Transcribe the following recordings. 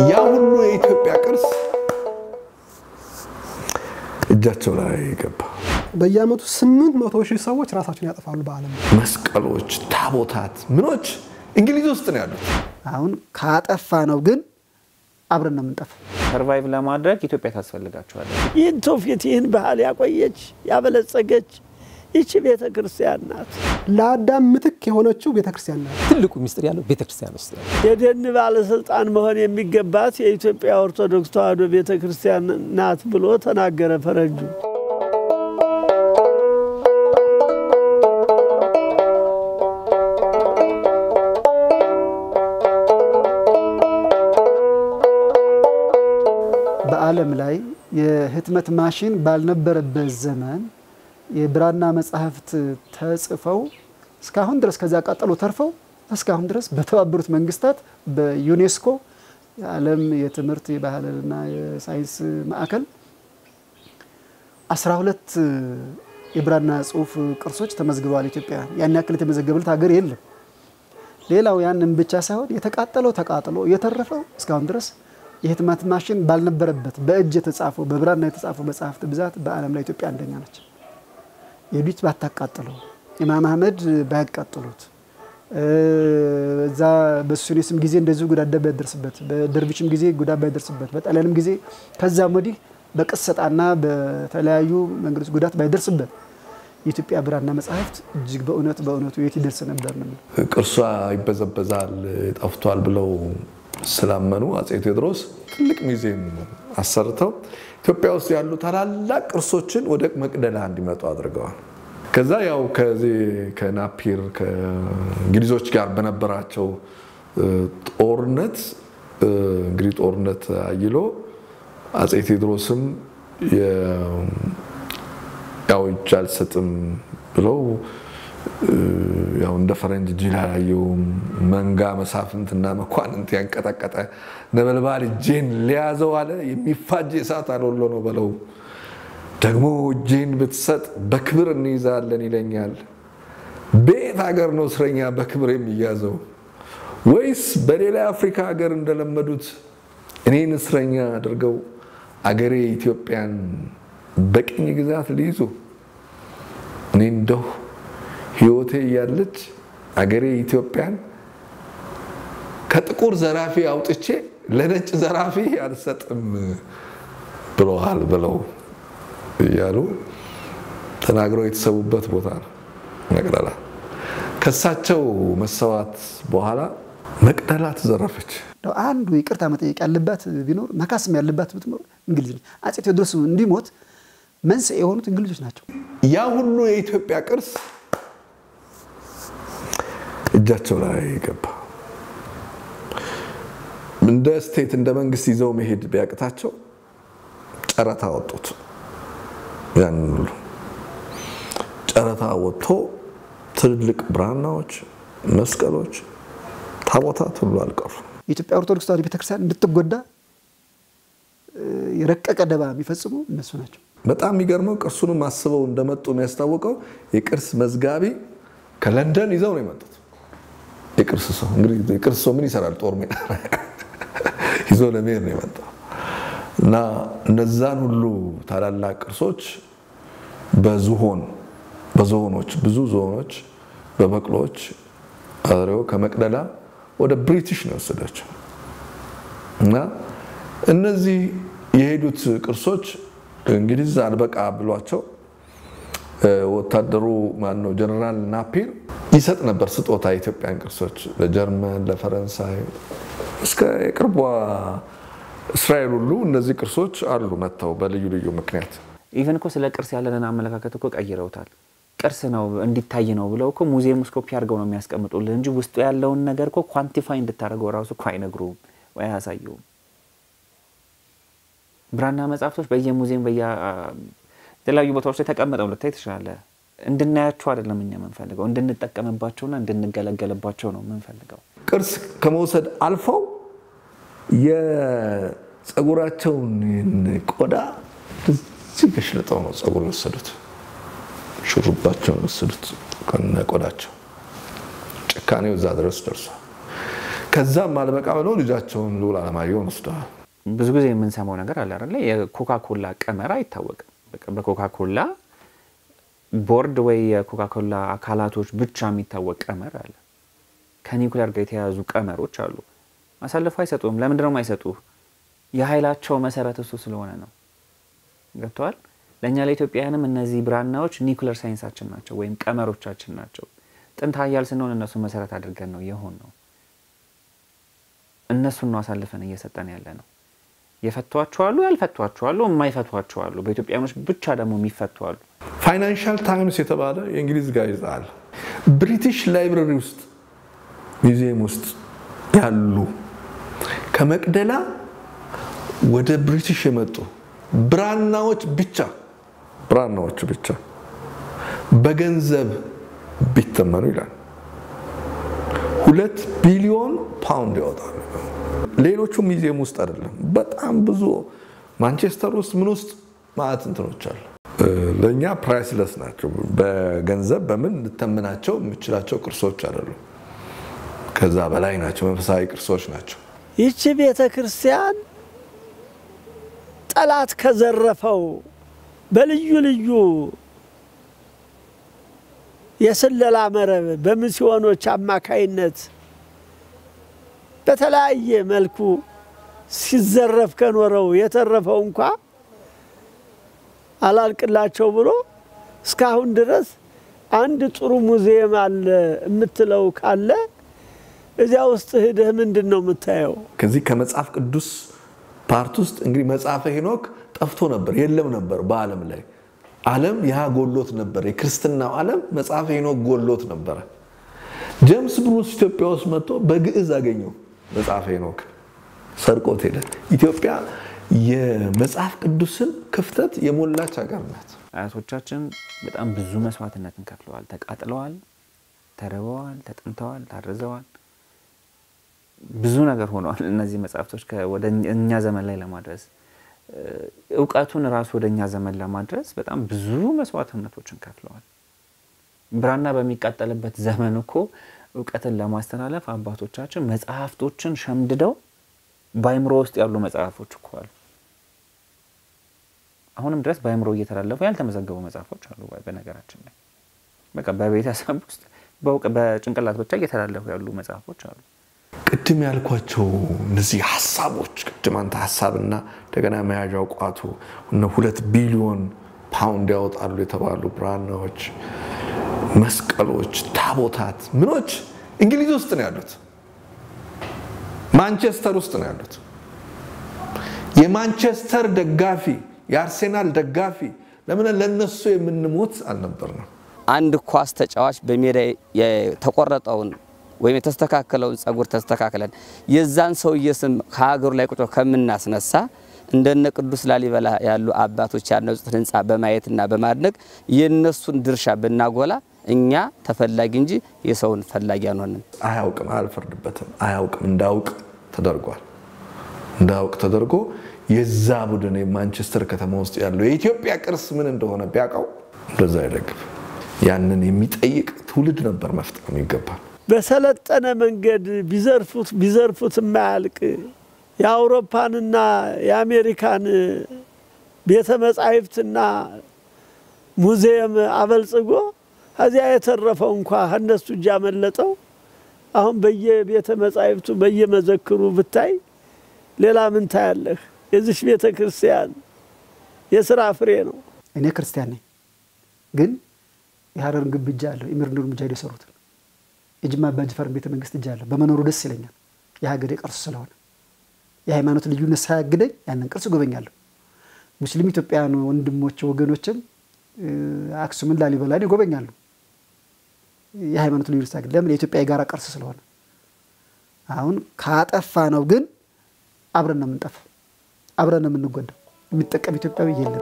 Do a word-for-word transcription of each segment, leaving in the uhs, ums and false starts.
ያ ሁሉ የኢትዮጵያ ቅርስ እጃቸው ላይ ገባ። በየአመቱ ስምንት መቶ ሺህ ሰዎች ራሳቸውን ያጠፋሉ በአለም። መስቀሎች፣ ታቦታት፣ ምኖች እንግሊዝ ውስጥ ነው ያሉት። አሁን ካጠፋ ነው ግን አብረን ነው የምንጠፋው። ሰርቫይቭ ለማድረግ ኢትዮጵያ ታስፈልጋቸዋለች። ይህን ትውፊት ይህን ባህል ያቆየች ያበለጸገች ይቺ ቤተክርስቲያን ናት። ለአዳም ምትክ የሆነችው ቤተክርስቲያን ናት። ትልቁ ሚስጥር ያለው ቤተክርስቲያን ውስጥ ነው። የደን ባለስልጣን መሆን የሚገባት የኢትዮጵያ ኦርቶዶክስ ተዋሕዶ ቤተክርስቲያን ናት ብሎ ተናገረ ፈረንጁ። በዓለም ላይ የህትመት ማሽን ባልነበረበት ዘመን የብራና መጻሕፍት ተጽፈው እስካሁን ድረስ ከዛ ቀጠሎ ተርፈው እስካሁን ድረስ በተባበሩት መንግስታት በዩኔስኮ የዓለም የትምህርት የባህልና የሳይንስ ማዕከል አስራ ሁለት የብራና ጽሑፍ ቅርሶች ተመዝግበዋል። ኢትዮጵያ ያን ያክል የተመዘገበለት ሀገር የለም። ሌላው ያንን ብቻ ሳይሆን የተቃጠለው ተቃጥሎ የተረፈው እስካሁን ድረስ የህትመት ማሽን ባልነበረበት በእጅ የተጻፈው በብራና የተጻፈው መጻሕፍት ብዛት በዓለም ላይ ኢትዮጵያ አንደኛ ነች። የዱት ባታቃጥለው ኢማም አህመድ ባያቃጥሉት እዛ በሱኒስም ጊዜ እንደዚህ ጉዳት ባይደርስበት በደርቢሽም ጊዜ ጉዳት ባይደርስበት በጣሊያንም ጊዜ ከዛም ወዲህ በቅሰጣና በተለያዩ መንገዶች ጉዳት ባይደርስበት የኢትዮጵያ ብራና መጻሕፍት እጅግ በእውነት በእውነቱ የት ይደርስ ነበር ነው። ቅርሷ ይበዘበዛል ጠፍቷል ብለው ስላመኑ አጼ ቴዎድሮስ ትልቅ ሙዚየም አሰርተው ኢትዮጵያ ውስጥ ያሉ ታላላቅ ቅርሶችን ወደ መቅደላ እንዲመጡ አድርገዋል። ከዛ ያው ከዚህ ከናፒር ከእንግሊዞች ጋር በነበራቸው ጦርነት እንግዲህ ጦርነት አይሎ አጼ ቴዎድሮስም ያው ይቻል ሰጥም ብለው ያው እንደ ፈረንጅ ጂላላዩ መንጋ መሳፍንትና መኳንንት ያንቀጠቀጠ ነበልባል ጄን ሊያዘው አለ የሚፋጅ እሳት አልወሎ ነው በለው ደግሞ ጄን ብትሰጥ በክብር እንይዛለን ይለኛል። ቤት ሀገር ነው እስረኛ በክብር የሚያዘው ወይስ በሌላ አፍሪካ ሀገር እንደለመዱት እኔን እስረኛ አድርገው አገሬ ኢትዮጵያን በቅኝ ግዛት ሊይዙ እኔ እንደው ህይወቴ ያለች አገሬ ኢትዮጵያን ከጥቁር ዘራፊ አውጥቼ ለነጭ ዘራፊ አልሰጥም ብለዋል ብለው ያሉ ተናግረው የተሰቡበት ቦታ ነው መቅደላ። ከሳቸው መሰዋት በኋላ መቅደላ ተዘረፈች። አንዱ ይቅርታ መጠየቅ ያለባት ቢኖር መካስም ያለባት ብትኖር እንግሊዝ ነች። አጼ ቴዎድሮስ እንዲሞት መንስኤ የሆኑት እንግሊዞች ናቸው። ያ ሁሉ የኢትዮጵያ ቅርስ እጃቸው ላይ ገባ። እንደ ስቴት እንደ መንግስት ይዘው መሄድ ቢያቅታቸው ጨረታ ወጡት። ያን ሁሉ ጨረታ ወጥቶ ትልልቅ ብራናዎች፣ መስቀሎች፣ ታቦታት ሁሉ አልቀሩ። የኢትዮጵያ ኦርቶዶክስ ተዋሕዶ ቤተክርስቲያን እንድትጎዳ የረቀቀ ደባ የሚፈጽሙ እነሱ ናቸው። በጣም የሚገርመው ቅርሱንም አስበው እንደመጡ የሚያስታውቀው የቅርስ መዝጋቢ ከለንደን ይዘው ነው የመጡት። የቅርስ ሰው እንግዲህ የቅርስ ሰው ምን ይሰራል? ጦር ሜዳ ይዞ ለመሄድ ነው የመጣው እና እነዛን ሁሉ ታላላቅ ቅርሶች በዝሆን በዝሆኖች ብዙ ዝሆኖች በበቅሎች አድርገው ከመቅደላ ወደ ብሪቲሽ ነው ወሰዳቸው እና እነዚህ የሄዱት ቅርሶች እንግሊዝ አልበቃ ብሏቸው ወታደሩ ማን ነው ጀነራል ናፒር ይሰጥ ነበር ስጦታ ኢትዮጵያን ቅርሶች ለጀርመን ለፈረንሳይ እስከ ቅርቧ እስራኤል ሁሉ እነዚህ ቅርሶች አሉ መተው በልዩ ልዩ ምክንያት። ኢቨን እኮ ስለ ቅርስ ያለንን አመለካከት እኮ ቀይረውታል። ቅርስ ነው እንዲታይ ነው ብለው እኮ ሙዚየም ውስጥ ኮፒ አድርገው ነው የሚያስቀምጡልህ እንጂ ውስጡ ያለውን ነገር እኮ ኳንቲፋይ እንድታደርገው ራሱ እኮ አይነግሩም ወይ አያሳዩም። ብራና መጻሕፍቶች በየሙዚየም በየ የተለያዩ ቦታዎች ላይ ተቀምጠው ልታይ ትችላለህ። እንድናያቸው አይደለም እኛ የምንፈልገው እንድንጠቀምባቸውና እንድንገለገልባቸው ነው የምንፈልገው። ቅርስ ከመውሰድ አልፈው የፀጉራቸውን ቆዳ ሲገሽልጠው ነው ፀጉር ወሰዱት። ሹሩባቸውን ወሰዱት ከነ ቆዳቸው። ጭካኔው እዛ ድረስ ደርሷል። ከዛም አልበቃ ብለው ልጃቸውን ልዑል ዓለማየሁን ወስደዋል። ብዙ ጊዜ የምንሰማው ነገር አለ አይደል? የኮካኮላ ቀመር አይታወቅም። በቃ በኮካኮላ ቦርድ ወይ የኮካኮላ አካላቶች ብቻ የሚታወቅ ቀመር አለ። ከኒውክሌር ጋር የተያያዙ ቀመሮች አሉ። አሳልፈው አይሰጡም። ለምንድን ነው የማይሰጡ? የኃይላቸው መሰረት እሱ ስለሆነ ነው። ገብቷል? ለኛ ለኢትዮጵያውያንም እነዚህ ብራናዎች ኒውክሌር ሳይንሳችን ናቸው ወይም ቀመሮቻችን ናቸው። ጥንት ኃያል ስንሆን እነሱ መሰረት አድርገን ነው የሆን ነው። እነሱን ነው አሳልፈን እየሰጠን ያለ ነው። የፈቷቸው አሉ፣ ያልፈቷቸው አሉ፣ የማይፈቷቸው አሉ። በኢትዮጵያኖች ብቻ ደግሞ የሚፈቱ አሉ። ፋይናንሻል ታይምስ የተባለ የእንግሊዝ ጋዜጣ አለ። ብሪቲሽ ላይብረሪ ውስጥ ሙዚየም ውስጥ ያሉ ከመቅደላ ወደ ብሪቲሽ የመጡ ብራናዎች ብቻ ብራናዎች ብቻ በገንዘብ ቢተመኑ ይላል ሁለት ቢሊዮን ፓውንድ ያወጣሉ። ሌሎቹ ሙዚየም ውስጥ አይደለም፣ በጣም ብዙ ማንቸስተር ውስጥ ምን ውስጥ ማለት እንትኖች አሉ። ለኛ ፕራይስለስ ናቸው። በገንዘብ በምን ልተምናቸው የምችላቸው ቅርሶች አይደሉም። ከዛ በላይ ናቸው፣ መንፈሳዊ ቅርሶች ናቸው። ይህች ቤተ ክርስቲያን ጠላት ከዘረፈው በልዩ ልዩ የስለላ መረብ በሚስዮኖች አማካይነት በተለያየ መልኩ ሲዘረፍ ከኖረው የተረፈው እንኳን አላልቅላቸው ብሎ እስካሁን ድረስ አንድ ጥሩ ሙዚየም አለ የምትለው ካለ እዚያ ውስጥ ሄደህ ምንድነው የምታየው? ከዚህ ከመጽሐፍ ቅዱስ ፓርት ውስጥ እንግዲህ መጽሐፈ ሄኖክ ጠፍቶ ነበር፣ የለም ነበር በዓለም ላይ። ዓለም ያ ጎሎት ነበር። የክርስትናው ዓለም መጽሐፈ ሄኖክ ጎሎት ነበር። ጄምስ ብሩስ ኢትዮጵያ ውስጥ መጥቶ በግዕዝ አገኘው መጽሐፈ ሄኖክ፣ ሰርቆት ሄደ። ኢትዮጵያ የመጽሐፍ ቅዱስን ክፍተት የሞላች ሀገር ናት። አያቶቻችን በጣም ብዙ መስዋዕትነትን ከፍለዋል፣ ተቃጥለዋል፣ ተረበዋል፣ ተጠምተዋል፣ ታርዘዋል። ብዙ ነገር ሆነዋል። እነዚህ መጽሐፍቶች ወደ እኛ ዘመን ላይ ለማድረስ ዕውቀቱን ራስ ወደኛ ዘመን ለማድረስ በጣም ብዙ መስዋዕትነቶችን ከፍለዋል። ብራና በሚቃጠልበት ዘመን እኮ ዕውቀትን ለማስተላለፍ አባቶቻችን መጽሐፍቶችን ሸምድደው ባይምሮ ውስጥ ያሉ መጽሐፎች እኮ አሉ። አሁንም ድረስ ባይምሮ እየተላለፉ ያልተመዘገቡ መጽሐፎች አሉ። በነገራችን ላይ በቃ በቤተሰብ ውስጥ በጭንቅላት ብቻ እየተላለፉ ያሉ መጽሐፎች አሉ። ቅድም ያልኳቸው እነዚህ ሐሳቦች ቅድም አንተ ሐሳብና እንደገና መያዣው ቋቱ እና ሁለት ቢሊዮን ፓውንድ ያወጣሉ የተባሉ ብራናዎች፣ መስቀሎች፣ ታቦታት ምኖች እንግሊዝ ውስጥ ነው ያሉት። ማንቸስተር ውስጥ ነው ያሉት። የማንቸስተር ደጋፊ የአርሴናል ደጋፊ ለምን ለነሱ የምንሞት አልነበርንም? አንድ ኳስ ተጫዋች በሜዳ የተቆረጠውን ወይም የተስተካከለውን ጸጉር ተስተካክለን የዛን ሰውዬ ስም ከሀገሩ ላይ ቁጭ ከምናስነሳ እንደነ ቅዱስ ላሊበላ ያሉ አባቶች ያነጹት ህንጻ በማየትና በማድነቅ የነሱን ድርሻ በናጎላ እኛ ተፈላጊ እንጂ የሰውን ፈላጊ አንሆንም። አያውቅም፣ አልፈርድበትም። አያውቅም እንዳውቅ ተደርጓል። እንዳውቅ ተደርጎ የዛ ቡድን የማንቸስተር ከተማ ውስጥ ያለው የኢትዮጵያ ቅርስ ምን እንደሆነ ቢያቀው እንደዛ አይደግፍ። ያንን የሚጠይቅ ትውልድ ነበር መፍጠር የሚገባው። በሰለጠነ መንገድ ቢዘርፉት ቢዘርፉት ማያልቅ የአውሮፓንና የአሜሪካን ቤተ መጻሕፍትና ሙዚየም አበልጽጎ እዚያ የተረፈው እንኳን እነሱ እጅ ያመለጠው አሁን በየቤተ መጻሕፍቱ በየመዘክሩ ብታይ ሌላ ምን ታያለህ? የዚህ ቤተ ክርስቲያን የሥራ ፍሬ ነው። እኔ ክርስቲያን ነኝ፣ ግን የሐረርን ግንብ እጃለሁ፣ የምርንዱን ምጃ የሰሩት የጅማ አባጅፋር ቤተ መንግስት እጃለሁ። በመኖሩ ደስ ይለኛል። የሀገሬ ቅርስ ስለሆነ የሃይማኖት ልዩነት ሳያግደኝ ያንን ቅርስ ጎበኛለሁ። ሙስሊም ኢትዮጵያውያን ወንድሞች ወገኖችም አክሱምን ላሊበላን ይጎበኛሉ። የሃይማኖት ልዩነት ሳያግድ ለምን? የኢትዮጵያ የጋራ ቅርስ ስለሆነ። አሁን ካጠፋ ነው ግን አብረን ነው የምንጠፋው፣ አብረን ነው የምንጎዳው። የሚጠቀም ኢትዮጵያዊ የለም።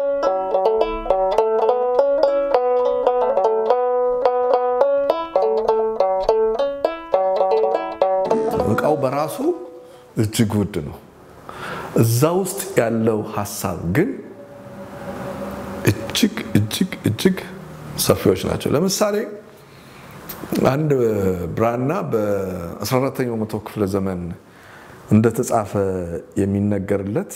እቃው በራሱ እጅግ ውድ ነው። እዛ ውስጥ ያለው ሐሳብ ግን እጅግ እጅግ እጅግ ሰፊዎች ናቸው። ለምሳሌ አንድ ብራና በ14ኛው መቶ ክፍለ ዘመን እንደተጻፈ የሚነገርለት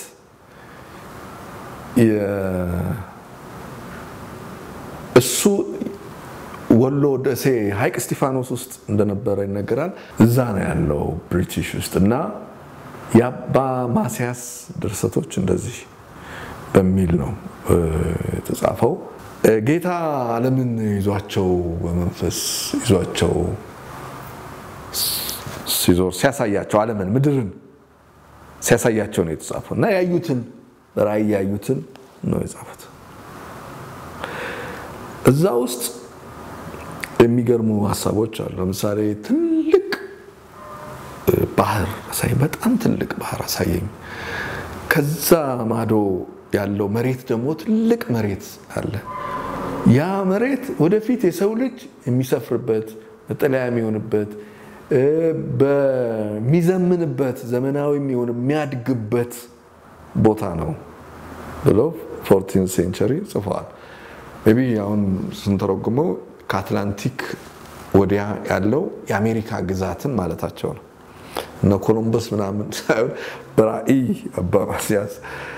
እሱ ወሎ ደሴ ሐይቅ እስጢፋኖስ ውስጥ እንደነበረ ይነገራል። እዛ ነው ያለው ብሪቲሽ ውስጥ እና ያባ ማሲያስ ድርሰቶች እንደዚህ በሚል ነው የተጻፈው። ጌታ ዓለምን ይዟቸው በመንፈስ ይዟቸው ሲዞር ሲያሳያቸው ዓለምን ምድርን ሲያሳያቸው ነው የተጻፈው እና ያዩትን በራእይ ያዩትን ነው የጻፉት። እዛ ውስጥ የሚገርሙ ሐሳቦች አሉ። ለምሳሌ ትልቅ ባህር አሳይ በጣም ትልቅ ባህር አሳየኝ። ከዛ ማዶ ያለው መሬት ደግሞ ትልቅ መሬት አለ። ያ መሬት ወደፊት የሰው ልጅ የሚሰፍርበት መጠለያ የሚሆንበት በሚዘምንበት ዘመናዊ የሚሆን የሚያድግበት ቦታ ነው ብለው ፎርቲንዝ ሴንቸሪ ጽፈዋል። ሜቢ አሁን ስንተረጉመው ከአትላንቲክ ወዲያ ያለው የአሜሪካ ግዛትን ማለታቸው ነው እና ኮሎምበስ ምናምን ሳይሆን በራእይ አባ ማሲያስ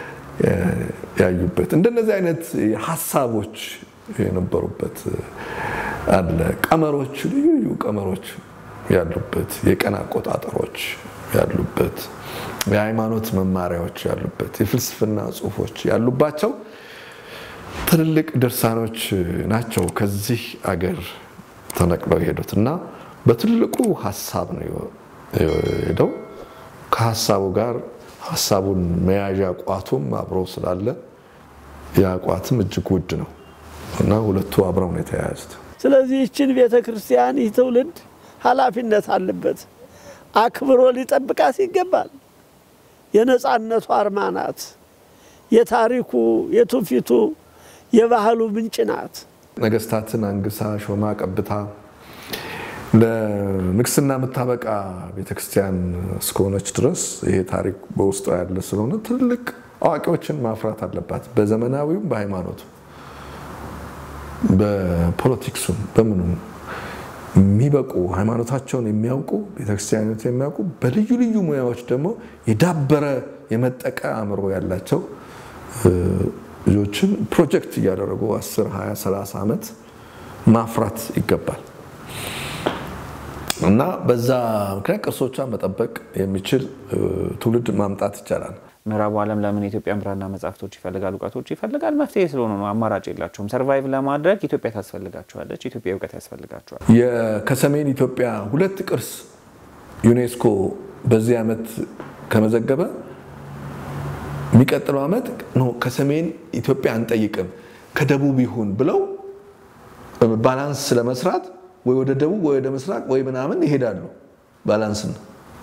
ያዩበት እንደነዚህ አይነት ሐሳቦች የነበሩበት አለ። ቀመሮች ልዩ ልዩ ቀመሮች ያሉበት የቀን አቆጣጠሮች ያሉበት የሃይማኖት መማሪያዎች ያሉበት የፍልስፍና ጽሁፎች ያሉባቸው ትልልቅ ድርሳኖች ናቸው ከዚህ አገር ተነቅለው የሄዱትና በትልቁ ሐሳብ ነው የሄደው። ከሐሳቡ ጋር ሐሳቡን መያዣ ቋቱም አብሮ ስላለ ያ ቋትም እጅግ ውድ ነው እና ሁለቱ አብረው ነው የተያያዙት። ስለዚህ እቺን ቤተክርስቲያን ይትውልድ ኃላፊነት አለበት፣ አክብሮ ሊጠብቃት ይገባል። የነጻነቱ አርማ ናት። የታሪኩ የትውፊቱ የባህሉ ምንጭ ናት። ነገስታትን አንግሳ ሾማ ቀብታ ለንግስና መታበቃ ቤተክርስቲያን እስከሆነች ድረስ ይሄ ታሪክ በውስጧ ያለ ስለሆነ ትልቅ አዋቂዎችን ማፍራት አለባት። በዘመናዊውም በሃይማኖቱ በፖለቲክሱም በምኑም የሚበቁ ሃይማኖታቸውን የሚያውቁ ቤተክርስቲያኑን የሚያውቁ በልዩ ልዩ ሙያዎች ደግሞ የዳበረ የመጠቀ አእምሮ ያላቸው ልጆችን ፕሮጀክት እያደረጉ አስር ሃያ ሰላሳ አመት ማፍራት ይገባል እና በዛ ምክንያት ቅርሶቿን መጠበቅ የሚችል ትውልድ ማምጣት ይቻላል። ምዕራቡ ዓለም ለምን ኢትዮጵያን ብራና መጻፍቶች ይፈልጋሉ እውቀቶች ይፈልጋል? መፍትሄ ስለሆነ ነው። አማራጭ የላቸውም። ሰርቫይቭ ለማድረግ ኢትዮጵያ ታስፈልጋቸዋለች። ኢትዮጵያ እውቀት ያስፈልጋቸዋል። የከሰሜን ኢትዮጵያ ሁለት ቅርስ ዩኔስኮ በዚህ አመት ከመዘገበ የሚቀጥለው አመት ነው ከሰሜን ኢትዮጵያ አንጠይቅም ከደቡብ ይሁን ብለው ባላንስ ለመስራት ወይ ወደ ደቡብ ወይ ወደ ምስራቅ ወይ ምናምን ይሄዳሉ። ባላንስ ነው።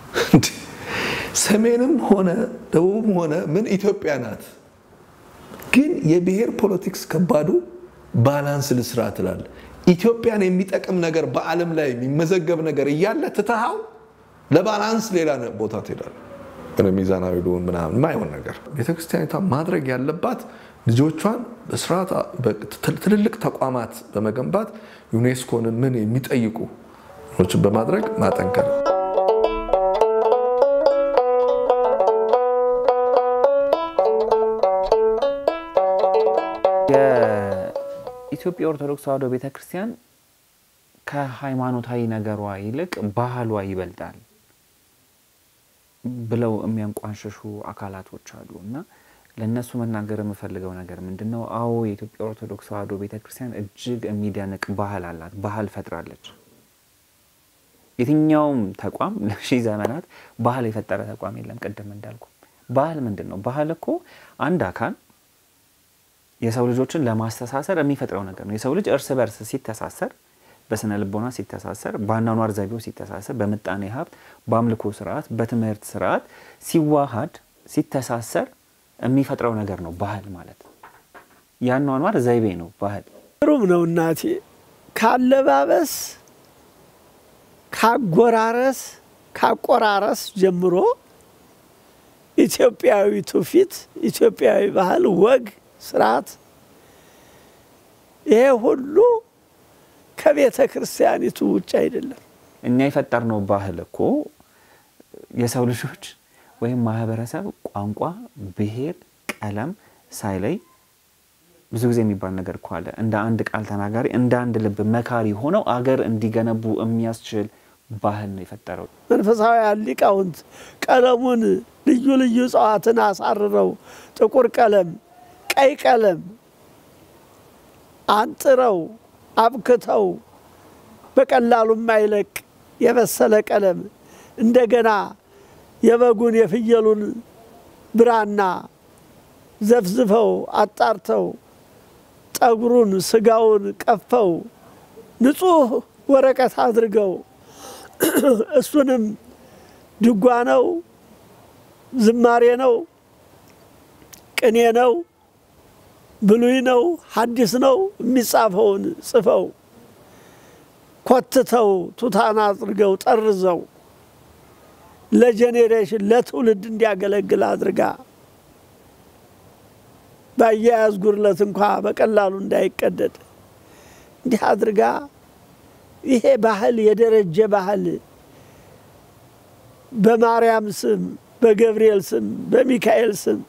ሰሜንም ሆነ ደቡብም ሆነ ምን ኢትዮጵያ ናት። ግን የብሔር ፖለቲክስ ከባዱ ባላንስ ልስራት ይላል። ኢትዮጵያን የሚጠቅም ነገር በአለም ላይ የሚመዘገብ ነገር እያለ ትተሃው ለባላንስ ሌላ ቦታ ትሄዳለህ። ሚዛናዊ ዶን ምናምን ማይሆን ነገር ቤተክርስቲያኒቷ ማድረግ ያለባት ልጆቿን በስርዓት ትልልቅ ተቋማት በመገንባት ዩኔስኮን ምን የሚጠይቁ ነው በማድረግ ማጠንከር። የኢትዮጵያ ኦርቶዶክስ ተዋሕዶ ቤተክርስቲያን ከሃይማኖታዊ ነገሯ ይልቅ ባህሏ ይበልጣል ብለው የሚያንቋንሽሹ አካላቶች አሉና ለነሱ መናገር የምፈልገው ነገር ምንድነው? አዎ የኢትዮጵያ ኦርቶዶክስ ተዋሕዶ ቤተክርስቲያን እጅግ የሚደንቅ ባህል አላት። ባህል ፈጥራለች። የትኛውም ተቋም ለሺህ ዘመናት ባህል የፈጠረ ተቋም የለም። ቀደም እንዳልኩ ባህል ምንድነው? ባህል እኮ አንድ አካል የሰው ልጆችን ለማስተሳሰር የሚፈጥረው ነገር ነው። የሰው ልጅ እርስ በርስ ሲተሳሰር በስነ ልቦና ሲተሳሰር በአኗኗር ዘይቤው ሲተሳሰር በመጣኔ ሀብት በአምልኮ ስርዓት በትምህርት ስርዓት ሲዋሃድ ሲተሳሰር የሚፈጥረው ነገር ነው ባህል ማለት። ያኗኗር ዘይቤ ነው ባህል። ሩም ነው እናቴ ካለባበስ ካጎራረስ ካቆራረስ ጀምሮ ኢትዮጵያዊ ትውፊት ኢትዮጵያዊ ባህል ወግ ስርዓት ይሄ ሁሉ ከቤተ ክርስቲያኒቱ ውጭ አይደለም። እኛ የፈጠርነው ባህል እኮ የሰው ልጆች ወይም ማህበረሰብ ቋንቋ፣ ብሔር፣ ቀለም ሳይለይ ብዙ ጊዜ የሚባል ነገር እኮ አለ። እንደ አንድ ቃል ተናጋሪ እንደ አንድ ልብ መካሪ ሆነው አገር እንዲገነቡ የሚያስችል ባህል ነው የፈጠረው። መንፈሳውያን ሊቃውንት ቀለሙን ልዩ ልዩ እጽዋትን አሳርረው ጥቁር ቀለም፣ ቀይ ቀለም አንጥረው አብክተው በቀላሉ የማይለቅ የበሰለ ቀለም እንደገና የበጉን የፍየሉን ብራና ዘፍዝፈው አጣርተው ጠጉሩን ስጋውን ቀፈው ንጹህ ወረቀት አድርገው እሱንም ድጓ ነው፣ ዝማሬ ነው፣ ቅኔ ነው፣ ብሉይ ነው፣ ሐዲስ ነው የሚጻፈውን ጽፈው ኮትተው ቱታና አድርገው ጠርዘው ለጄኔሬሽን ለትውልድ እንዲያገለግል አድርጋ ባያያዝ ጉርለት እንኳን በቀላሉ እንዳይቀደድ እንዲህ አድርጋ ይሄ ባህል የደረጀ ባህል በማርያም ስም፣ በገብርኤል ስም፣ በሚካኤል ስም፣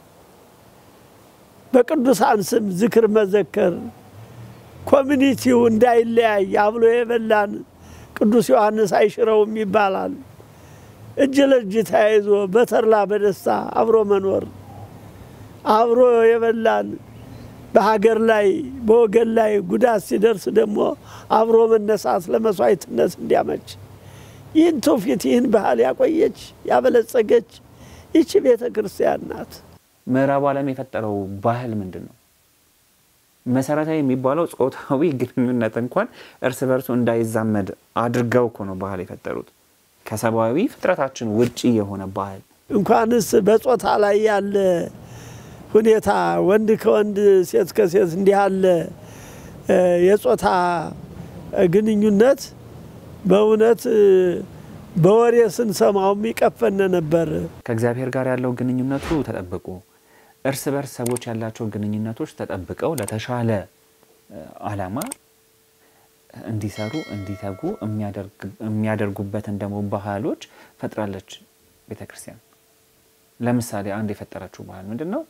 በቅዱሳን ስም ዝክር መዘከር ኮሚኒቲው እንዳይለያይ አብሎ የበላን ቅዱስ ዮሐንስ አይሽረውም ይባላል። እጅ ለእጅ ተያይዞ በተርላ በደስታ አብሮ መኖር አብሮ የበላን በሀገር ላይ በወገን ላይ ጉዳት ሲደርስ ደግሞ አብሮ መነሳት ለመስዋዕትነት እንዲያመች ይህን ትውፊት ይህን ባህል ያቆየች ያበለጸገች ይህች ቤተ ክርስቲያን ናት። ምዕራብ ዓለም የፈጠረው ባህል ምንድነው? መሰረታዊ የሚባለው ጾታዊ ግንኙነት እንኳን እርስ በርሱ እንዳይዛመድ አድርገው እኮ ነው ባህል የፈጠሩት። ከሰባዊ ፍጥረታችን ውጪ የሆነ ባህል እንኳንስ በጾታ ላይ ያለ ሁኔታ ወንድ ከወንድ ሴት ከሴት እንዲህ ያለ የጾታ ግንኙነት በእውነት በወሬ ስንሰማው የሚቀፈን ነበር። ከእግዚአብሔር ጋር ያለው ግንኙነቱ ተጠብቆ እርስ በርስ ሰዎች ያላቸው ግንኙነቶች ተጠብቀው ለተሻለ ዓላማ እንዲሰሩ እንዲተጉ የሚያደርጉበትን ደግሞ ባህሎች ፈጥራለች ቤተክርስቲያን። ለምሳሌ አንድ የፈጠረችው ባህል ምንድነው?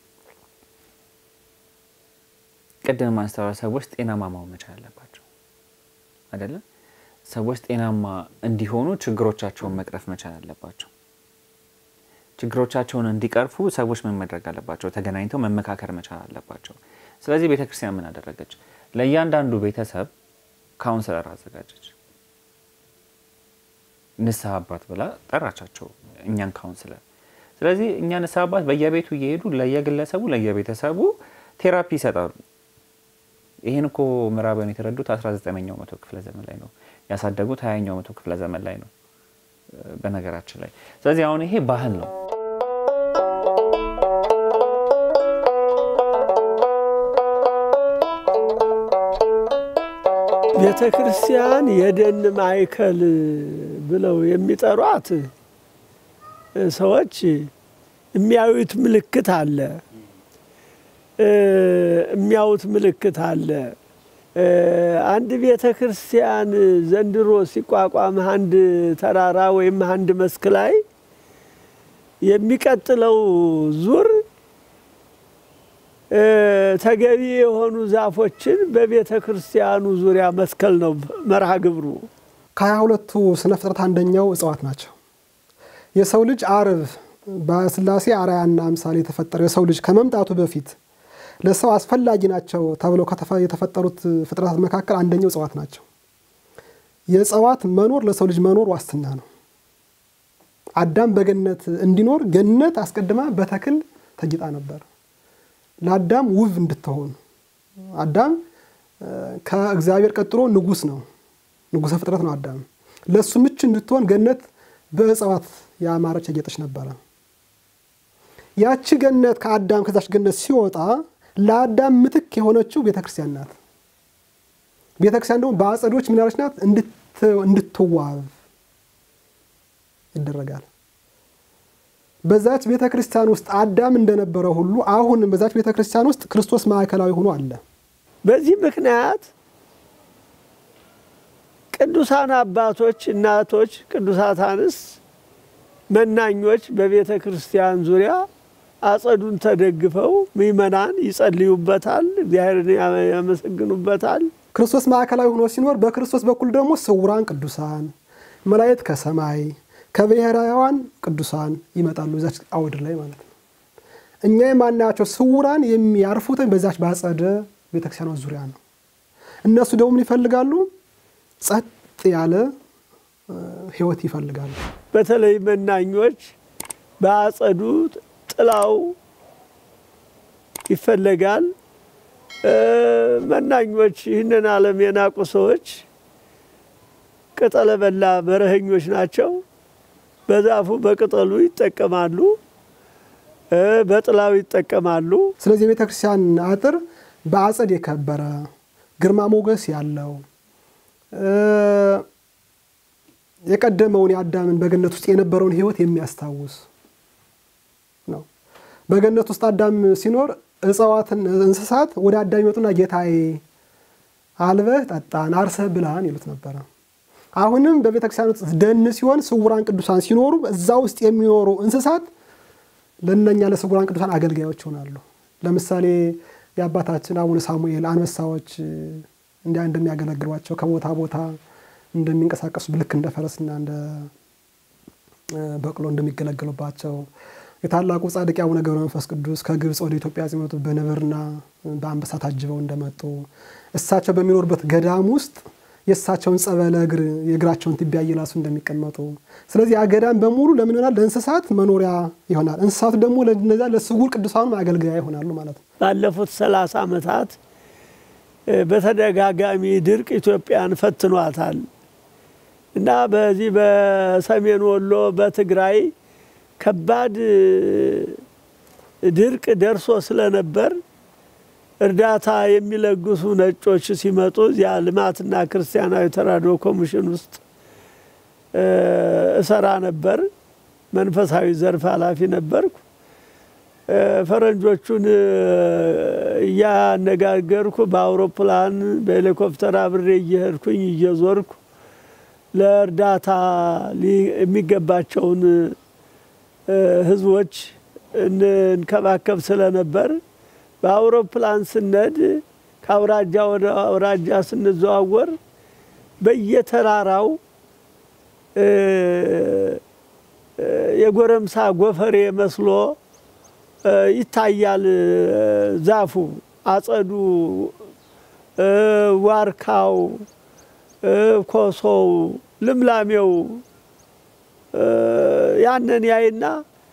ቀደም ማስተዋል ሰዎች ጤናማ መሆን መቻል አለባቸው አይደለ? ሰዎች ጤናማ እንዲሆኑ ችግሮቻቸውን መቅረፍ መቻል አለባቸው። ችግሮቻቸውን እንዲቀርፉ ሰዎች ምን ማድረግ አለባቸው? ተገናኝተው መመካከር መቻል አለባቸው። ስለዚህ ቤተክርስቲያን ምን አደረገች? ለእያንዳንዱ ቤተሰብ ካውንሰለር አዘጋጀች። ንስሐ አባት ብላ ጠራቻቸው እኛን ካውንሰለር። ስለዚህ እኛ ንስሐ አባት በየቤቱ እየሄዱ ለየግለሰቡ ለየቤተሰቡ ቴራፒ ይሰጣሉ። ይሄን እኮ ምዕራባውያን የተረዱት አስራ ዘጠነኛው መቶ ክፍለ ዘመን ላይ ነው ያሳደጉት ሃያኛው መቶ ክፍለ ዘመን ላይ ነው በነገራችን ላይ። ስለዚህ አሁን ይሄ ባህል ነው። ቤተ ክርስቲያን የደን ማዕከል ብለው የሚጠሯት ሰዎች የሚያዩት ምልክት አለ የሚያዩት ምልክት አለ። አንድ ቤተ ክርስቲያን ዘንድሮ ሲቋቋም አንድ ተራራ ወይም አንድ መስክ ላይ የሚቀጥለው ዙር ተገቢ የሆኑ ዛፎችን በቤተ ክርስቲያኑ ዙሪያ መስከል ነው መርሃ ግብሩ። ከሀያ ሁለቱ ስነ ፍጥረት አንደኛው እጽዋት ናቸው። የሰው ልጅ አርብ በስላሴ አርአያና አምሳል የተፈጠረው የሰው ልጅ ከመምጣቱ በፊት ለሰው አስፈላጊ ናቸው ተብለው ከተፈጠሩት ፍጥረታት መካከል አንደኛው እጽዋት ናቸው። የእጽዋት መኖር ለሰው ልጅ መኖር ዋስትና ነው። አዳም በገነት እንዲኖር ገነት አስቀድማ በተክል ተጊጣ ነበር ለአዳም ውብ እንድትሆን። አዳም ከእግዚአብሔር ቀጥሎ ንጉስ ነው፣ ንጉሰ ፍጥረት ነው አዳም። ለሱ ምቹ እንድትሆን ገነት በእጽዋት ያማረች ያጌጠች ነበር። ያቺ ገነት ከአዳም ከዛች ገነት ሲወጣ ለአዳም ምትክ የሆነችው ቤተክርስቲያን ናት። ቤተክርስቲያን ደግሞ በአጸዶች ምን ያለች ናት? እንድትዋብ ይደረጋል። በዛች ቤተክርስቲያን ውስጥ አዳም እንደነበረ ሁሉ አሁን በዛች ቤተክርስቲያን ውስጥ ክርስቶስ ማዕከላዊ ሆኖ አለ። በዚህ ምክንያት ቅዱሳን አባቶች እናቶች ቅዱሳት አንስት መናኞች በቤተ ክርስቲያን ዙሪያ አጸዱን ተደግፈው ምእመናን ይጸልዩበታል እግዚአብሔርን ያመሰግኑበታል ክርስቶስ ማዕከላዊ ሆኖ ሲኖር በክርስቶስ በኩል ደግሞ ስውራን ቅዱሳን መላእክት ከሰማይ ከብሔራውያን ቅዱሳን ይመጣሉ እዛች አውድ ላይ ማለት ነው እኛ የማናቸው ስውራን የሚያርፉት በዛች ባጸደ ቤተክርስቲያኗ ዙሪያ ነው እነሱ ደግሞ ይፈልጋሉ ጸጥ ያለ ህይወት ይፈልጋሉ በተለይ መናኞች ባጸዱ ጥላው ይፈልጋል መናኞች ይህንን ዓለም የናቁ ሰዎች ቅጠለ በላ በረህኞች ናቸው በዛፉ በቅጠሉ ይጠቀማሉ በጥላው ይጠቀማሉ ስለዚህ ቤተክርስቲያን አጥር በአጸድ የከበረ ግርማ ሞገስ ያለው የቀደመውን ያዳምን በገነት ውስጥ የነበረውን ህይወት የሚያስታውስ ነው በገነት ውስጥ አዳም ሲኖር እጽዋትን እንስሳት ወደ አዳም ይመጡና ጌታዬ አልበህ ጠጣን አርሰህ ብላን ይሉት ነበር አሁንም በቤተክርስቲያን ውስጥ ደን ሲሆን ስውራን ቅዱሳን ሲኖሩ እዛ ውስጥ የሚኖሩ እንስሳት ለነኛ ለስውራን ቅዱሳን አገልጋዮች ሆናሉ ለምሳሌ የአባታችን አቡነ ሳሙኤል አንበሳዎች እንዲያ እንደሚያገለግሏቸው ከቦታ ቦታ እንደሚንቀሳቀሱ ልክ እንደ ፈረስና እንደ በቅሎ እንደሚገለገሉባቸው የታላቁ ጻድቅ አቡነ ገብረ መንፈስ ቅዱስ ከግብጽ ወደ ኢትዮጵያ ሲመጡ በነብርና በአንበሳ ታጅበው እንደመጡ እሳቸው በሚኖርበት ገዳም ውስጥ የእሳቸውን ጸበለ እግር የእግራቸውን ትቢያ እየላሱ እንደሚቀመጡ ስለዚህ አገዳም በሙሉ ለምን ይሆናል ለእንስሳት መኖሪያ ይሆናል እንስሳቱ ደግሞ ለነዛ ለስውር ቅዱሳን አገልጋይ ይሆናሉ ማለት ነው ባለፉት ሰላሳ ዓመታት በተደጋጋሚ ድርቅ ኢትዮጵያን ፈትኗታል እና በዚህ በሰሜን ወሎ በትግራይ ከባድ ድርቅ ደርሶ ስለነበር እርዳታ የሚለግሱ ነጮች ሲመጡ ያ ልማትና ክርስቲያናዊ ተራድኦ ኮሚሽን ውስጥ እሰራ ነበር መንፈሳዊ ዘርፍ ኃላፊ ነበርኩ ፈረንጆቹን ያነጋገርኩ በአውሮፕላን በሄሊኮፕተር አብሬ እየሄድኩኝ እየዞርኩ ለእርዳታ የሚገባቸውን ህዝቦች እንከባከብ ስለነበር በአውሮፕላን ስነድ ከአውራጃ ወደ አውራጃ ስንዘዋወር በየተራራው የጎረምሳ ጎፈሬ መስሎ ይታያል ዛፉ አጸዱ ዋርካው ኮሶው ልምላሜው ያንን ያይና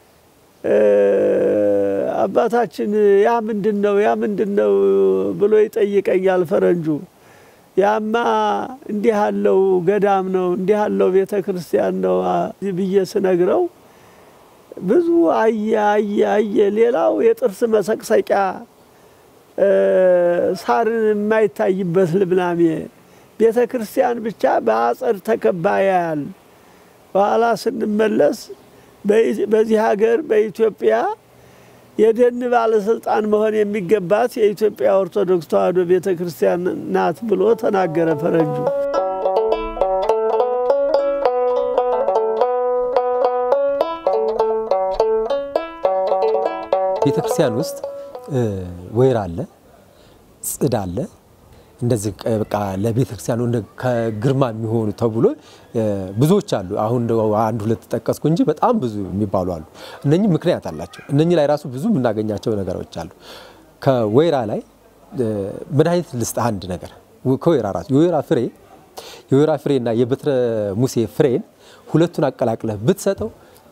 አባታችን ያ ምንድነው ያ ምንድነው ብሎ ይጠይቀኛል ፈረንጁ ያማ እንዲህ ያለው ገዳም ነው እንዲህ ያለው ቤተክርስቲያን ነው ብዬ ስነግረው ብዙ አየ አየ አየ ሌላው የጥርስ መሰቅሰቂያ ሳር የማይታይበት ልምላሜ ቤተክርስቲያን ብቻ በአጸድ ተከባያል በኋላ ስንመለስ በዚህ ሀገር በኢትዮጵያ የደን ባለስልጣን መሆን የሚገባት የኢትዮጵያ ኦርቶዶክስ ተዋሕዶ ቤተክርስቲያን ናት ብሎ ተናገረ ፈረንጁ ቤተክርስቲያን ውስጥ ወይራ አለ ጽድ አለ እንደዚህ በቃ ለቤተክርስቲያኑ እንደ ከግርማ የሚሆኑ ተብሎ ብዙዎች አሉ አሁን አንድ ሁለት ተጠቀስኩ እንጂ በጣም ብዙ የሚባሉ አሉ እነኚህ ምክንያት አላቸው እነኚህ ላይ ራሱ ብዙ ምናገኛቸው ነገሮች አሉ ከወይራ ላይ መድኃኒት ልስጥ አንድ ነገር ከወይራ ራሱ የወይራ ፍሬ የወይራ ፍሬና የበትረ ሙሴ ፍሬን ሁለቱን አቀላቅለህ ብትሰጠው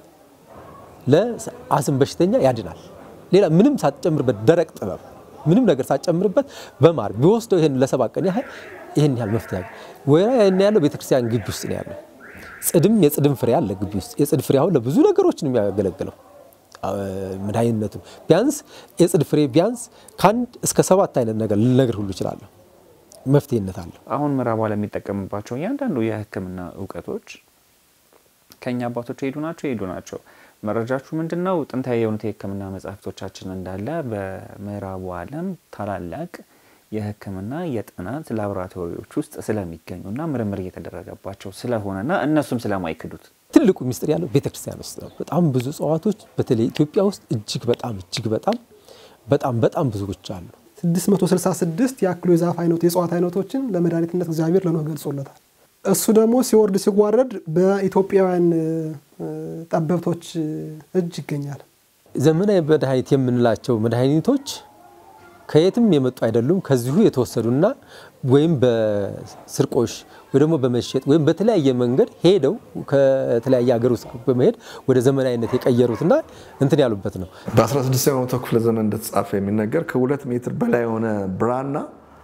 ለአስም በሽተኛ ያድናል ሌላ ምንም ሳትጨምርበት ደረቅ ጥበብ ምንም ነገር ሳትጨምርበት በማር ቢወስደው ይሄን ለሰባት ቀን ያህል ይሄን ያህል መፍትያ ወይራ ያን ያለው ቤተክርስቲያን ግቢ ውስጥ ነው ያለው ጽድም የጽድም ፍሬ አለ ግቢ ውስጥ የጽድ ፍሬ አሁን ለብዙ ነገሮች ነው የሚያገለግለው መድኃኒትነቱ ቢያንስ የጽድ ፍሬ ቢያንስ ካንድ እስከ ሰባት አይነት ነገር ልነግር ሁሉ ይችላል መፍትሄነት አለ አሁን ምዕራቡ ዓለም የሚጠቀምባቸው ያንዳንዱ የሕክምና ዕውቀቶች ከኛ አባቶች ሄዱ ናቸው ሄዱ ናቸው መረጃችሁ ምንድነው ጥንታዊ የሆኑ የሕክምና መጻሕፍቶቻችን እንዳለ በምዕራቡ ዓለም ታላላቅ የሕክምና የጥናት ላቦራቶሪዎች ውስጥ ስለሚገኙና ምርምር እየተደረገባቸው ስለሆነና እነሱም ስለማይክዱት ትልቁ ሚስጥር ያለው ቤተክርስቲያን ውስጥ ነው። በጣም ብዙ እጽዋቶች በተለይ ኢትዮጵያ ውስጥ እጅግ በጣም እጅግ በጣም በጣም በጣም ብዙዎች አሉ። ስድስት መቶ ስልሳ ስድስት ያክሉ የዛፍ አይነት የእጽዋት አይነቶችን ለመድኃኒትነት እግዚአብሔር ለኖህ ገልጾለታል። እሱ ደግሞ ሲወርድ ሲጓረድ በኢትዮጵያውያን ጠበብቶች እጅ ይገኛል። ዘመናዊ መድኃኒት የምንላቸው መድኃኒቶች ከየትም የመጡ አይደሉም። ከዚሁ የተወሰዱና ወይም በስርቆሽ ወይ ደግሞ በመሸጥ ወይም በተለያየ መንገድ ሄደው ከተለያየ ሀገር ውስጥ በመሄድ ወደ ዘመናዊነት የቀየሩትና እንትን ያሉበት ነው። በ16ኛው መቶ ክፍለ ዘመን እንደተጻፈ የሚነገር ከሁለት ሜትር በላይ የሆነ ብራና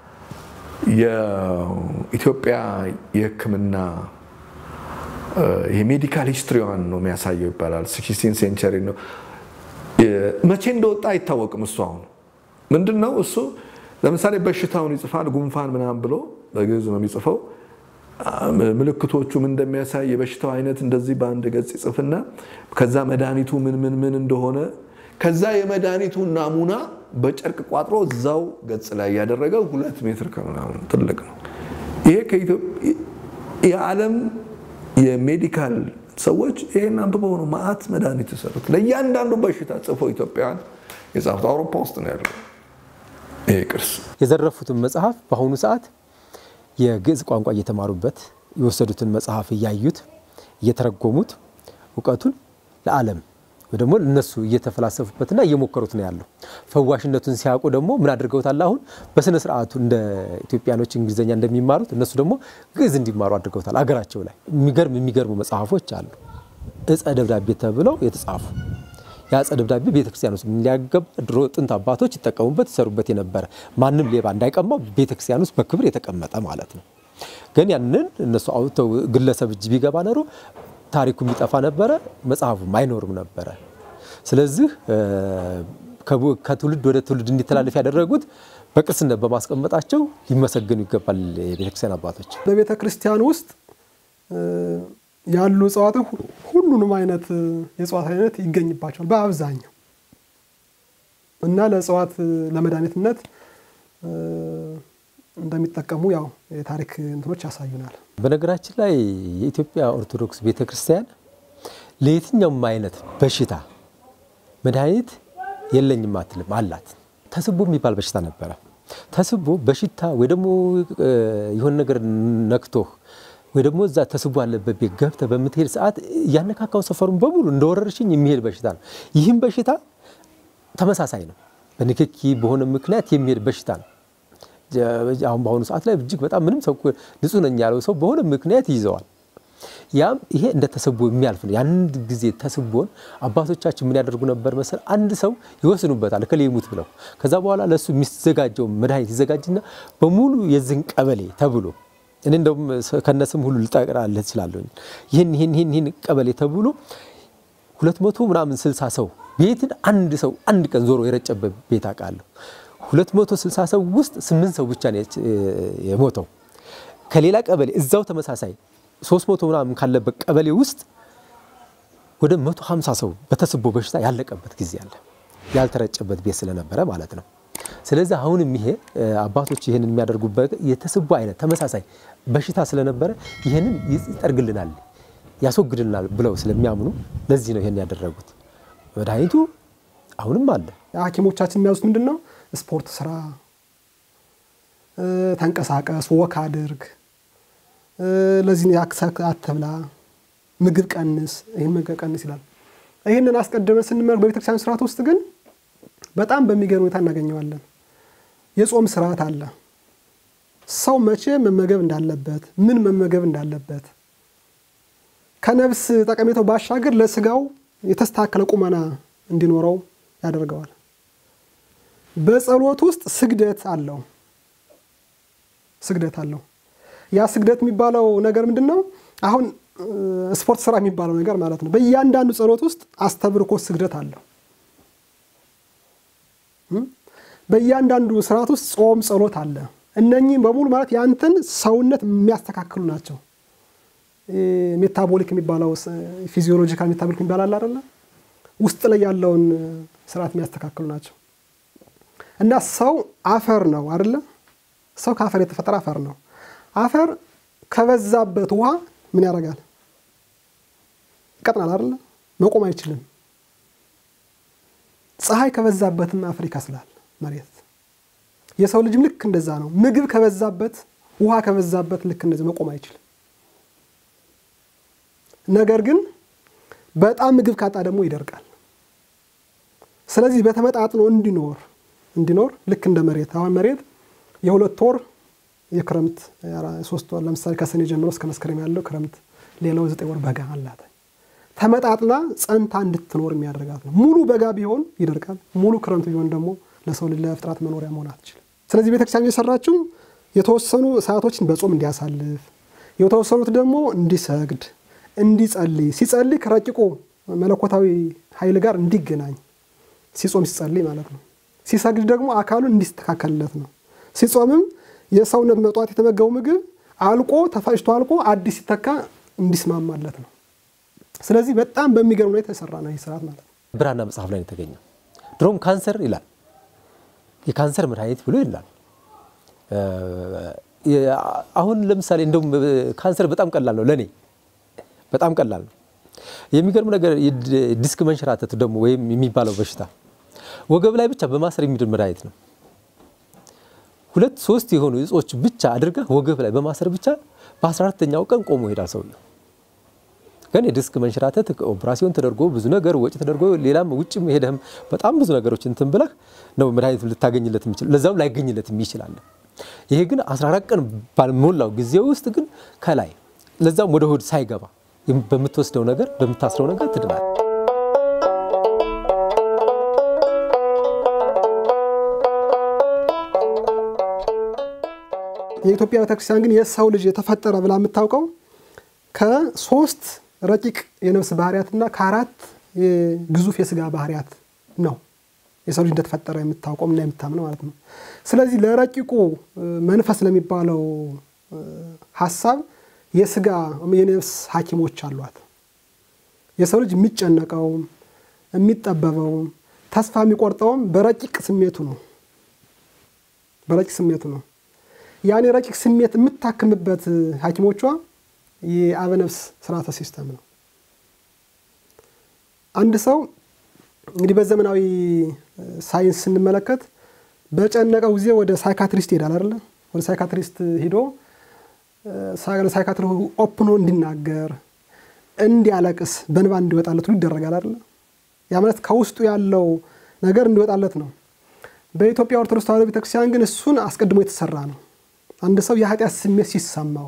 የኢትዮጵያ የሕክምና የሜዲካል ሂስትሪዋን ነው የሚያሳየው ይባላል። ሲክስቲን ሴንቸሪ ነው። መቼ እንደወጣ አይታወቅም። እሱ አሁን ምንድነው እሱ ለምሳሌ በሽታውን ይጽፋል ጉንፋን ምናምን ብሎ በግዕዝ ነው የሚጽፈው። ምልክቶቹ ምን እንደሚያሳይ የበሽታው አይነት እንደዚህ በአንድ ገጽ ይጽፍና ከዛ መድኃኒቱ ምን ምን ምን እንደሆነ ከዛ የመድኃኒቱ ናሙና በጨርቅ ቋጥሮ እዛው ገጽ ላይ ያደረገው ሁለት ሜትር ከምናምን ትልቅ ነው። ይሄ ከኢትዮጵያ የዓለም የሜዲካል ሰዎች ይሄን አንብበው ነው ማአት መድኃኒት የሰሩት። ለእያንዳንዱ በሽታ ጽፎ ኢትዮጵያን የጻፉት አውሮፓ ውስጥ ነው ያለው። ይሄ ቅርስ የዘረፉትን መጽሐፍ በአሁኑ ሰዓት የግዕዝ ቋንቋ እየተማሩበት የወሰዱትን መጽሐፍ እያዩት እየተረጎሙት ዕውቀቱን ለዓለም ወይ ደግሞ እነሱ እየተፈላሰፉበትና እየሞከሩት ነው ያለው። ፈዋሽነቱን ሲያውቁ ደግሞ ምን አድርገውታል? አሁን በስነ ስርዓቱ እንደ ኢትዮጵያኖች እንግሊዘኛ እንደሚማሩት እነሱ ደግሞ ግዕዝ እንዲማሩ አድርገውታል አገራቸው ላይ። የሚገርም የሚገርሙ መጽሐፎች አሉ ዕፀ ደብዳቤ ተብለው የተጻፉ። ያ ዕፀ ደብዳቤ ቤተክርስቲያን ውስጥ ሊያገባ ድሮ ጥንት አባቶች ይጠቀሙበት ይሰሩበት የነበረ ማንም ሌባ እንዳይቀማው ቤተክርስቲያን ውስጥ በክብር የተቀመጠ ማለት ነው። ግን ያንን እነሱ አውጥተው ግለሰብ እጅ ቢገባ ነው ታሪኩ የሚጠፋ ነበረ፣ መጽሐፉም አይኖርም ነበረ። ስለዚህ ከትውልድ ወደ ትውልድ እንዲተላለፍ ያደረጉት በቅርስነት በማስቀመጣቸው ሊመሰገኑ ይገባል የቤተክርስቲያን አባቶች። በቤተክርስቲያን ውስጥ ያሉ እጽዋት ሁሉንም አይነት የእጽዋት አይነት ይገኝባቸዋል በአብዛኛው እና ለእጽዋት ለመድኃኒትነት እንደሚጠቀሙ ያው የታሪክ እንትኖች ያሳዩናል። በነገራችን ላይ የኢትዮጵያ ኦርቶዶክስ ቤተክርስቲያን ለየትኛውም አይነት በሽታ መድኃኒት የለኝም አትልም አላት። ተስቦ የሚባል በሽታ ነበረ። ተስቦ በሽታ ወይ ደግሞ የሆነ ነገር ነክቶ ወይ ደግሞ እዛ ተስቦ ያለበት ቤት ገብተህ በምትሄድ ሰዓት ያነካካው ሰፈሩን በሙሉ እንደወረርሽኝ የሚሄድ በሽታ ነው። ይህም በሽታ ተመሳሳይ ነው። በንክኪ በሆነ ምክንያት የሚሄድ በሽታ ነው። አሁን በአሁኑ ሰዓት ላይ እጅግ በጣም ምንም ሰው ንጹህ ነኝ ያለው ሰው በሆነ ምክንያት ይዘዋል። ያም ይሄ እንደ ተስቦ የሚያልፍ ነው። ያን ጊዜ ተስቦን አባቶቻችን ምን ያደርጉ ነበር መሰል? አንድ ሰው ይወስኑበታል ከሌ ይሙት ብለው ከዛ በኋላ ለሱ የሚዘጋጀው መድኃኒት ይዘጋጅና በሙሉ የዝን ቀበሌ ተብሎ እኔ እንደውም ከነስም ሁሉ ልጠቅራለህ ይችላል። ይሄን ይሄን ይሄን ቀበሌ ተብሎ ሁለት መቶ ምናምን ስልሳ ሰው ቤትን አንድ ሰው አንድ ቀን ዞሮ የረጨበት ቤት አቃለሁ። ሁለት መቶ ስልሳ ሰው ውስጥ ስምንት ሰው ብቻ ነው የሞተው። ከሌላ ቀበሌ እዛው ተመሳሳይ ሶስት መቶ ምናምን ካለበት ቀበሌ ውስጥ ወደ መቶ ሃምሳ ሰው በተስቦ በሽታ ያለቀበት ጊዜ አለ። ያልተረጨበት ቤት ስለነበረ ማለት ነው። ስለዚህ አሁንም ይሄ አባቶች ይሄንን የሚያደርጉበት የተስቦ አይነት ተመሳሳይ በሽታ ስለነበረ ይሄንን ይጠርግልናል ያስወግድልናል ብለው ስለሚያምኑ ለዚህ ነው ይሄን ያደረጉት። መድኃኒቱ አሁንም አለ። ሐኪሞቻችን የሚያዙት ምንድነው? ስፖርት ስራ፣ ተንቀሳቀስ፣ ወክ አድርግ፣ ለዚህ ያክሳክ አትብላ፣ ምግብ ቀንስ፣ ይሄን ምግብ ቀንስ ይላል። ይሄንን አስቀድመን ስንመር በቤተክርስቲያን ስርዓት ውስጥ ግን በጣም በሚገርም ሁኔታ እናገኘዋለን። የጾም ስርዓት አለ። ሰው መቼ መመገብ እንዳለበት፣ ምን መመገብ እንዳለበት ከነፍስ ጠቀሜታው ባሻገር ለስጋው የተስተካከለ ቁመና እንዲኖረው ያደርገዋል። በጸሎት ውስጥ ስግደት አለው። ስግደት አለው። ያ ስግደት የሚባለው ነገር ምንድነው? አሁን ስፖርት ስራ የሚባለው ነገር ማለት ነው። በእያንዳንዱ ጸሎት ውስጥ አስተብርኮ ስግደት አለው። በእያንዳንዱ ስርዓት ውስጥ ጾም ጸሎት አለ። እነኚህ በሙሉ ማለት ያንተን ሰውነት የሚያስተካክሉ ናቸው። ሜታቦሊክ የሚባለው ፊዚዮሎጂካል ሜታቦሊክ የሚባል አይደለ? ውስጥ ላይ ያለውን ስርዓት የሚያስተካክሉ ናቸው። እና ሰው አፈር ነው አይደለ? ሰው ከአፈር የተፈጠረ አፈር ነው። አፈር ከበዛበት ውሃ ምን ያደርጋል? ይቀጥናል አይደል? መቆም አይችልም። ፀሐይ ከበዛበትም አፈር ይከስላል መሬት። የሰው ልጅም ልክ እንደዛ ነው። ምግብ ከበዛበት ውሃ ከበዛበት ልክ እንደዚህ መቆም አይችልም። ነገር ግን በጣም ምግብ ካጣ ደግሞ ይደርቃል። ስለዚህ በተመጣጥኖ እንዲኖር እንዲኖር ልክ እንደ መሬት አሁን መሬት የሁለት ወር የክረምት ሶስት ወር ለምሳሌ ከሰኔ ጀምሮ እስከ መስከረም ያለው ክረምት ሌላው ዘጠኝ ወር በጋ አላት። ተመጣጥና ጸንታ እንድትኖር የሚያደርጋት ነው። ሙሉ በጋ ቢሆን ይደርቃል፣ ሙሉ ክረምት ቢሆን ደግሞ ለሰው ልጅ ለፍጥረት መኖሪያ መሆን አትችልም። ስለዚህ ቤተክርስቲያን የሰራችው የተወሰኑ ሰዓቶችን በጾም እንዲያሳልፍ፣ የተወሰኑት ደግሞ እንዲሰግድ፣ እንዲጸልይ፣ ሲጸልይ ከረቂቁ መለኮታዊ ኃይል ጋር እንዲገናኝ ሲጾም ሲጸልይ ማለት ነው። ሲሰግድ ደግሞ አካሉን እንዲስተካከልለት ነው። ሲጾምም የሰውነት መጧት የተመገቡ ምግብ አልቆ ተፈጭቶ አልቆ አዲስ ሲተካ እንዲስማማለት ነው። ስለዚህ በጣም በሚገርም ሁኔታ የተሰራ ነው ይስራት ማለት ነው። ብራና መጽሐፍ ላይ ተገኘ። ድሮም ካንሰር ይላል የካንሰር መድኃኒት ብሎ ይላል። አሁን ለምሳሌ እንደውም ካንሰር በጣም ቀላል ነው ለኔ በጣም ቀላል ነው። የሚገርም ነገር ዲስክ መንሸራተት ደግሞ ወይም የሚባለው በሽታ ወገብ ላይ ብቻ በማሰር የሚድን መድኃኒት ነው። ሁለት ሶስት የሆኑ እጾች ብቻ አድርጋ ወገብ ላይ በማሰር ብቻ በ14ኛው ቀን ቆሞ ይሄዳል ሰውየው። ግን የዲስክ መንሸራተት ኦፕራሲዮን ተደርጎ ብዙ ነገር ወጪ ተደርጎ ሌላም ውጭም ሄደም በጣም ብዙ ነገሮች እንትን ብለህ ነው መድኃኒት ልታገኝለት የሚችል ለዛው ላይገኝለት ይችላል። ይሄ ግን አስራ አራት ቀን ባልሞላው ጊዜ ውስጥ ግን ከላይ ለዛው ወደ ሆድ ሳይገባ በምትወስደው ነገር በምታስረው ነገር ትድናል። የኢትዮጵያ ቤተክርስቲያን ግን የሰው ልጅ የተፈጠረ ብላ የምታውቀው ከሶስት ረቂቅ የነፍስ ባህሪያትና ከአራት ግዙፍ የስጋ ባህሪያት ነው የሰው ልጅ እንደተፈጠረ የምታውቀው እና የምታምነው ማለት ነው። ስለዚህ ለረቂቁ መንፈስ ለሚባለው ሐሳብ የስጋ የነፍስ ሐኪሞች አሏት። የሰው ልጅ የሚጨነቀው የሚጠበበው ተስፋ የሚቆርጠው በረቂቅ ስሜቱ ነው በረቂቅ ስሜቱ ነው። ያኔ ረቂቅ ስሜት የምታክምበት ሐኪሞቿ የአበነፍስ ስርዓተ ሲስተም ነው። አንድ ሰው እንግዲህ በዘመናዊ ሳይንስ ስንመለከት በጨነቀው ጊዜ ወደ ሳይካትሪስት ይሄዳል አይደል? ወደ ሳይካትሪስት ሄዶ ሳይካትሪ ኦፕን እንዲናገር እንዲያለቅስ በንባ እንዲወጣለት ሁሉ ይደረጋል አይደል? ያ ማለት ከውስጡ ያለው ነገር እንዲወጣለት ነው። በኢትዮጵያ ኦርቶዶክስ ተዋሕዶ ቤተክርስቲያን ግን እሱን አስቀድሞ የተሰራ ነው። አንድ ሰው የኃጢአት ስሜት ሲሰማው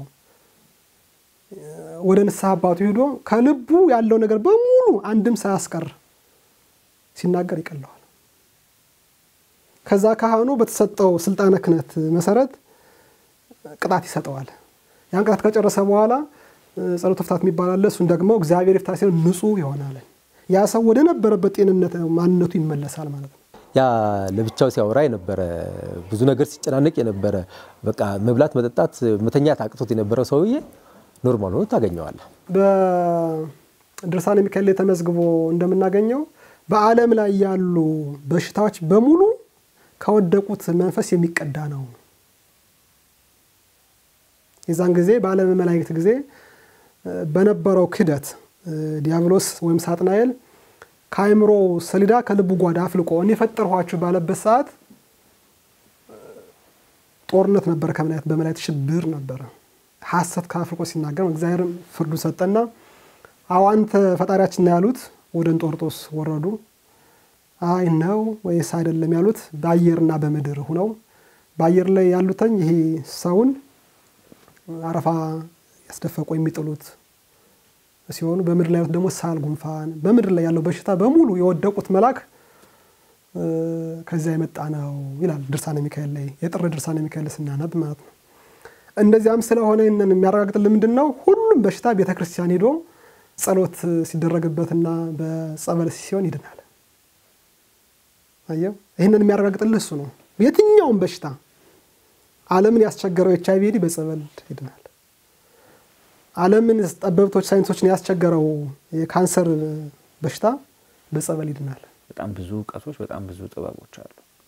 ወደ ንስሐ አባቱ ሄዶ ከልቡ ያለው ነገር በሙሉ አንድም ሳያስቀር ሲናገር ይቀለዋል። ከዛ ካህኑ በተሰጠው ስልጣነ ክህነት መሰረት ቅጣት ይሰጠዋል። ያን ቅጣት ከጨረሰ በኋላ ጸሎተ ፍታት የሚባል አለ። እሱን ደግሞ እግዚአብሔር ይፍታ ሲል ንጹህ ይሆናል። ያ ሰው ወደ ነበረበት ጤንነት ማንነቱ ይመለሳል ማለት ነው። ያ ለብቻው ሲያወራ የነበረ ብዙ ነገር ሲጨናነቅ የነበረ በቃ መብላት መጠጣት መተኛት አቅቶት የነበረው ሰውዬ ኖርማል ሆኖ ታገኘዋለህ። በድርሳነ ሚካኤል ላይ ተመዝግቦ እንደምናገኘው በዓለም ላይ ያሉ በሽታዎች በሙሉ ከወደቁት መንፈስ የሚቀዳ ነው። የዛን ጊዜ በዓለም መላእክት ጊዜ በነበረው ክደት ዲያብሎስ ወይም ሳጥናኤል ካይምሮ ሰሊዳ ከልቡ ጓዳ አፍልቆ እኔ ፈጠርኋችሁ ባለበት ሰዓት ጦርነት ነበር። ከመላእክት በመላእክት ሽብር ነበር። ሐሰት ካፍልቆ ሲናገር እግዚአብሔር ፍርዱ ሰጠና አዋንተ ፈጣሪያችን ያሉት ወደ እንጦርጦስ ወረዱ። አይ ነው ወይስ አይደለም ያሉት በአየርና በምድር ሆነው በአየር ላይ ያሉተኝ ይሄ ሰውን አረፋ ያስደፈቁ የሚጥሉት ሲሆኑ በምድር ላይ ያሉት ደግሞ ሳል ጉንፋን በምድር ላይ ያለው በሽታ በሙሉ የወደቁት መልአክ ከዛ የመጣ ነው ይላል ድርሳነ ሚካኤል ላይ የጥር ድርሳነ ሚካኤል ስናነብ ማለት ነው። እንደዚያም ስለሆነ እነን የሚያረጋግጥልን ምንድነው ሁሉም በሽታ ቤተክርስቲያን ሄዶ ጸሎት ሲደረግበትና በጸበል ሲሆን ይድናል። አየው ይሄንን የሚያረጋግጥልን እሱ ነው። የትኛውም በሽታ ዓለምን ያስቸገረው ኤች አይ ቪ ኤድስ በጸበል ይድናል። ዓለምን ጠበብቶች ሳይንሶችን ያስቸገረው የካንሰር በሽታ በጸበል ይድናል። በጣም ብዙ እውቀቶች በጣም ብዙ ጥበቦች አሉ።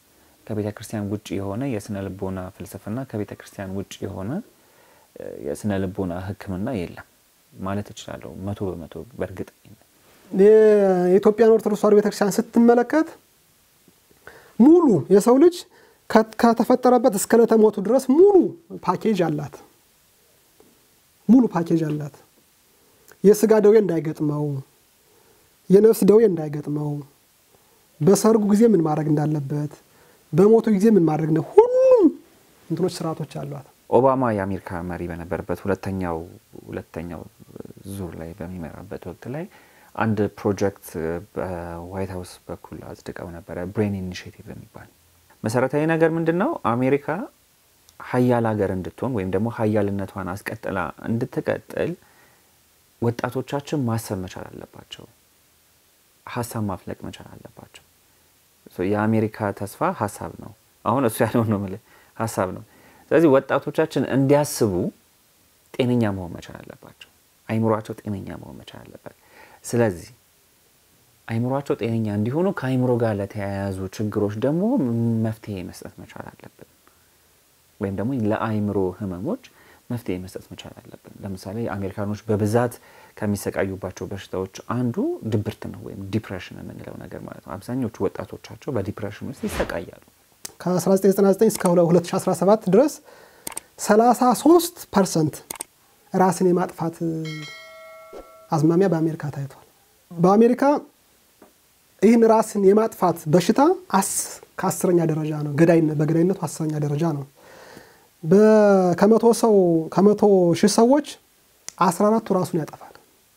ከቤተ ክርስቲያን ውጪ የሆነ የስነ ልቦና ፍልስፍና ከቤተ ክርስቲያን ውጪ የሆነ የስነ ልቦና ሕክምና የለም ማለት እችላለሁ መቶ በመቶ በእርግጠኝነት። የኢትዮጵያን ኦርቶዶክስ ተዋሕዶ ቤተክርስቲያን ስትመለከት ሙሉ የሰው ልጅ ከተፈጠረበት እስከ ዕለተ ሞቱ ድረስ ሙሉ ፓኬጅ አላት። ሙሉ ፓኬጅ አላት። የስጋ ደዌ እንዳይገጥመው፣ የነፍስ ደዌ እንዳይገጥመው፣ በሰርጉ ጊዜ ምን ማድረግ እንዳለበት፣ በሞቱ ጊዜ ምን ማድረግ ነው፣ ሁሉም እንትኖች ስርዓቶች አሏት። ኦባማ የአሜሪካ መሪ በነበረበት ሁለተኛው ሁለተኛው ዙር ላይ በሚመራበት ወቅት ላይ አንድ ፕሮጀክት በዋይት ሃውስ በኩል አጽድቀው ነበር ብሬን ኢኒሺዬቲቭ የሚባል። መሰረታዊ ነገር ምንድነው? አሜሪካ ሀያል ሀገር እንድትሆን ወይም ደግሞ ሀያልነቷን አስቀጥላ እንድትቀጥል ወጣቶቻችን ማሰብ መቻል አለባቸው። ሀሳብ ማፍለቅ መቻል አለባቸው። የአሜሪካ ተስፋ ሀሳብ ነው። አሁን እሱ ያለው ነው ማለት ሀሳብ ነው። ስለዚህ ወጣቶቻችን እንዲያስቡ ጤነኛ መሆን መቻል አለባቸው። አይምሮአቸው ጤነኛ መሆን መቻል አለባቸው። ስለዚህ አይምሮአቸው ጤነኛ እንዲሆኑ ከአይምሮ ጋር ለተያያዙ ችግሮች ደግሞ መፍትሄ መስጠት መቻል አለብን። ወይም ደግሞ ለአይምሮ ህመሞች መፍትሄ መስጠት መቻል አለብን። ለምሳሌ አሜሪካኖች በብዛት ከሚሰቃዩባቸው በሽታዎች አንዱ ድብርት ነው ወይም ዲፕሬሽን የምንለው ነገር ማለት ነው። አብዛኞቹ ወጣቶቻቸው በዲፕሬሽን ውስጥ ይሰቃያሉ። ከ1999 እስከ ሁለት ሺህ አስራ ሰባት ድረስ ሰላሳ ሶስት ፐርሰንት ራስን የማጥፋት አዝማሚያ በአሜሪካ ታይቷል። በአሜሪካ ይህን ራስን የማጥፋት በሽታ አስ ከአስረኛ ደረጃ ነው። ገዳይነት በገዳይነቱ አስረኛ ደረጃ ነው። በከመቶ ሰው ከመቶ ሺህ ሰዎች አስራ አራቱ ራሱን ያጠፋል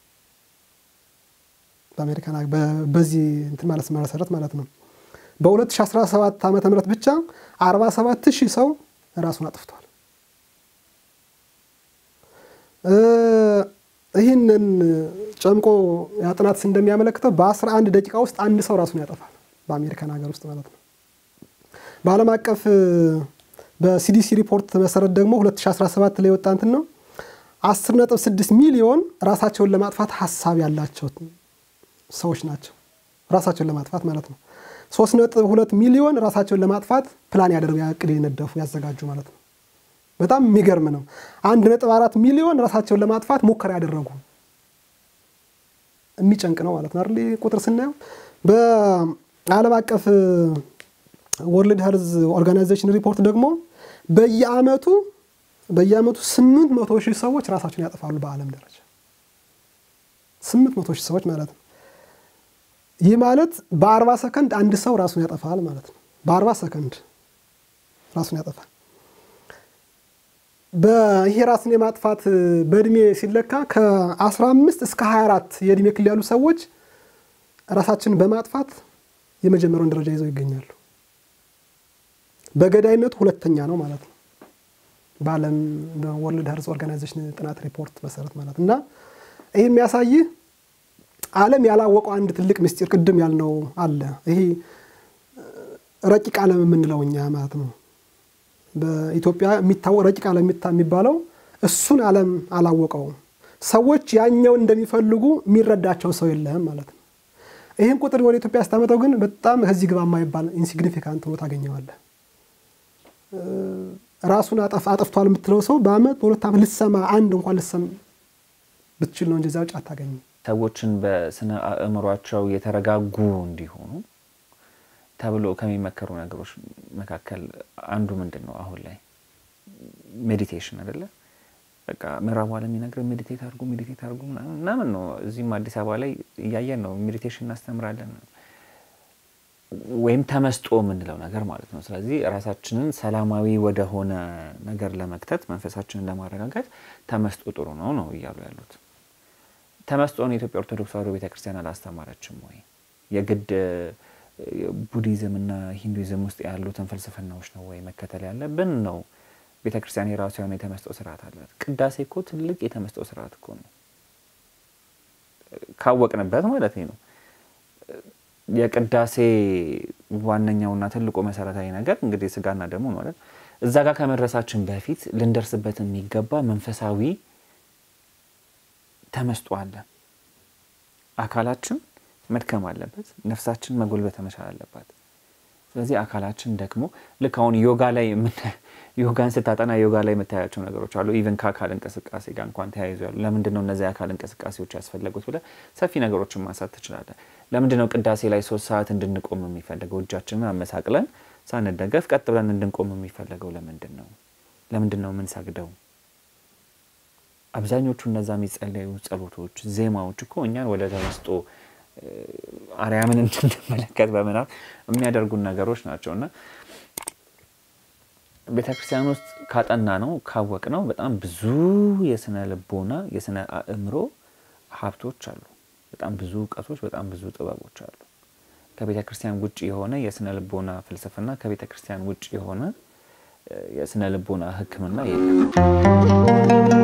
በአሜሪካ በዚህ እንትን ማለት መሰረት ማለት ነው። በሁለት ሺህ አስራ ሰባት ዓመተ ምህረት ብቻ አርባ ሰባት ሺህ ሰው ራሱን አጥፍቷል። ይህንን ጨምቆ ያጥናት እንደሚያመለክተው በ11 ደቂቃ ውስጥ አንድ ሰው ራሱን ያጠፋል በአሜሪካን ሀገር ውስጥ ማለት ነው። በዓለም አቀፍ በሲዲሲ ሪፖርት መሰረት ደግሞ ሁለት ሺህ አስራ ሰባት ላይ ወጣ እንትን ነው አስር ነጥብ ስድስት ሚሊዮን ራሳቸውን ለማጥፋት ሐሳብ ያላቸው ሰዎች ናቸው። ራሳቸውን ለማጥፋት ማለት ነው። ሶስት ነጥብ ሁለት ሚሊዮን ራሳቸውን ለማጥፋት ፕላን ያደርጉ ያቅድ የነደፉ ያዘጋጁ ማለት ነው። በጣም የሚገርም ነው። አንድ ነጥብ አራት ሚሊዮን ራሳቸውን ለማጥፋት ሙከራ ያደረጉ የሚጨንቅ ነው ማለት ነው አይደል? ቁጥር ስናየው በዓለም አቀፍ ወርልድ ሄልዝ ኦርጋናይዜሽን ሪፖርት ደግሞ በየአመቱ በየአመቱ ስምንት መቶ ሺህ ሰዎች ራሳቸውን ያጠፋሉ በዓለም ደረጃ ስምንት መቶ ሺህ ሰዎች ማለት ነው። ይህ ማለት በ40 ሰከንድ አንድ ሰው ራሱን ያጠፋል ማለት ነው። በ40 ሰከንድ ራሱን ያጠፋል። በይሄ ራስን የማጥፋት በእድሜ ሲለካ ከ15 እስከ ሃያ አራት የእድሜ ክልል ያሉ ሰዎች ራሳቸውን በማጥፋት የመጀመሪያውን ደረጃ ይዘው ይገኛሉ። በገዳይነቱ ሁለተኛ ነው ማለት ነው በዓለም ወርልድ ሄልዝ ኦርጋናይዜሽን ጥናት ሪፖርት መሰረት ማለት እና ይሄ የሚያሳይ ዓለም ያላወቀው አንድ ትልቅ ምስጢር ቅድም ያልነው አለ። ይሄ ረቂቅ ዓለም የምንለው እኛ ማለት ነው። በኢትዮጵያ የሚታወቅ ረቂቅ ዓለም የሚባለው እሱን ዓለም አላወቀው። ሰዎች ያኛው እንደሚፈልጉ የሚረዳቸው ሰው የለም ማለት ነው። ይሄን ቁጥር ወደ ኢትዮጵያ አስተመጣው ግን በጣም ከዚህ ግባ የማይባል ኢንሲግኒፊካንት ነው ታገኘዋለህ። ራሱን አጠፍ አጠፍቷል የምትለው ሰው በአመት በሁለት ዓመት ልሰማ አንድ እንኳን ልሰም ብትችል ነው እንጂ እዛው ጫት ታገኝ። ሰዎችን በስነ አእምሯቸው የተረጋጉ እንዲሆኑ ተብሎ ከሚመከሩ ነገሮች መካከል አንዱ ምንድነው? አሁን ላይ ሜዲቴሽን አይደለ? በቃ ምዕራቡ ዓለም ይነግረን ሜዲቴት አድርጉ ሜዲቴት አድርጉ እና ምን ነው እዚህም አዲስ አበባ ላይ እያየን ነው ሜዲቴሽን እናስተምራለን ወይም ተመስጦ የምንለው ነገር ማለት ነው። ስለዚህ ራሳችንን ሰላማዊ ወደ ሆነ ነገር ለመክተት መንፈሳችንን ለማረጋጋት ተመስጦ ጥሩ ነው ነው እያሉ ያሉት። ተመስጦን የኢትዮጵያ ኦርቶዶክስ ተዋሕዶ ቤተክርስቲያን አላስተማረችም ወይ? የግድ ቡዲዝም እና ሂንዱይዝም ውስጥ ያሉትን ፍልስፍናዎች ነው ወይ መከተል ያለብን ነው? ቤተክርስቲያን የራሷ የሆነ የተመስጦ ስርዓት አላት። ቅዳሴ እኮ ትልቅ የተመስጦ ስርዓት እኮ ነው ካወቅንበት ማለት ነው። የቅዳሴ ዋነኛውና ትልቁ መሰረታዊ ነገር እንግዲህ ስጋና ደሙ ነው አይደል? እዛ ጋር ከመድረሳችን በፊት ልንደርስበት የሚገባ መንፈሳዊ ተመስጦ አለ። አካላችን መድከም አለበት፣ ነፍሳችን መጎልበት መቻል አለባት። ስለዚህ አካላችን ደግሞ ልክ አሁን ዮጋ ላይ ዮጋን ስታጠና ዮጋ ላይ የምታያቸው ነገሮች አሉ ኢቭን ከአካል እንቅስቃሴ ጋር እንኳን ተያይዞ ያሉ ለምንድን ነው እነዚህ አካል እንቅስቃሴዎች ያስፈልጉት ብለ ሰፊ ነገሮችን ማንሳት ትችላለህ ለምንድን ነው ቅዳሴ ላይ ሶስት ሰዓት እንድንቆም የሚፈልገው እጃችንን አመሳቅለን ሳንደገፍ ቀጥ ብለን እንድንቆም የሚፈልገው ለምንድን ነው ለምንድን ነው ምን ሰግደው አብዛኞቹ እነዛ የሚጸለዩ ጸሎቶች ዜማዎች እኮ እኛን ወደ ተመስጦ አርያምን እንድንመለከት በመናፍ የሚያደርጉን ነገሮች ናቸውና ቤተክርስቲያን ውስጥ ካጠና ነው ካወቅ ነው በጣም ብዙ የስነ ልቦና የስነ አእምሮ ሀብቶች አሉ በጣም ብዙ ዕውቀቶች በጣም ብዙ ጥበቦች አሉ ከቤተክርስቲያን ውጪ የሆነ የስነ ልቦና ፍልስፍና ከቤተክርስቲያን ውጪ የሆነ የስነ ልቦና ሕክምና የለም